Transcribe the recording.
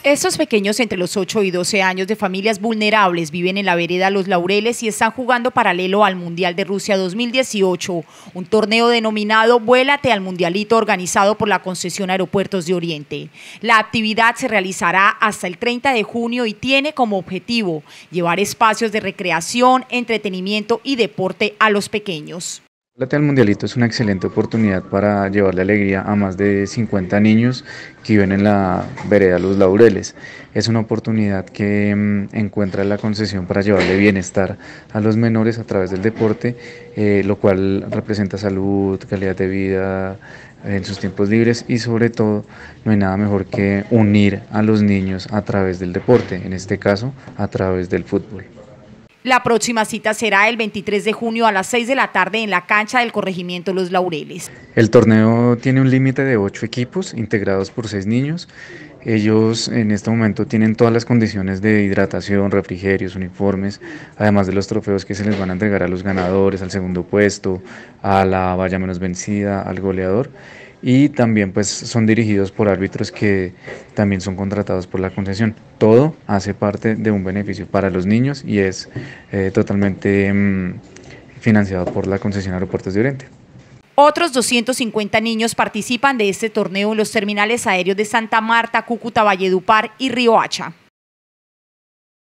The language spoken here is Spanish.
Estos pequeños entre los 8 y 12 años de familias vulnerables viven en la vereda Los Laureles y están jugando paralelo al Mundial de Rusia 2018, un torneo denominado Vuélate al Mundialito organizado por la concesión Aeropuertos de Oriente. La actividad se realizará hasta el 30 de junio y tiene como objetivo llevar espacios de recreación, entretenimiento y deporte a los pequeños. Vuélate al Mundialito es una excelente oportunidad para llevarle alegría a más de 50 niños que viven en la vereda Los Laureles. Es una oportunidad que encuentra la concesión para llevarle bienestar a los menores a través del deporte, lo cual representa salud, calidad de vida en sus tiempos libres y sobre todo no hay nada mejor que unir a los niños a través del deporte, en este caso a través del fútbol. La próxima cita será el 23 de junio a las 6 de la tarde en la cancha del corregimiento Los Laureles. El torneo tiene un límite de 8 equipos integrados por 6 niños. Ellos en este momento tienen todas las condiciones de hidratación, refrigerios, uniformes, además de los trofeos que se les van a entregar a los ganadores, al segundo puesto, a la valla menos vencida, al goleador. Y también pues son dirigidos por árbitros que también son contratados por la concesión. Todo hace parte de un beneficio para los niños y es totalmente financiado por la concesión Aeropuertos de Oriente. Otros 250 niños participan de este torneo en los terminales aéreos de Santa Marta, Cúcuta, Valledupar y Riohacha.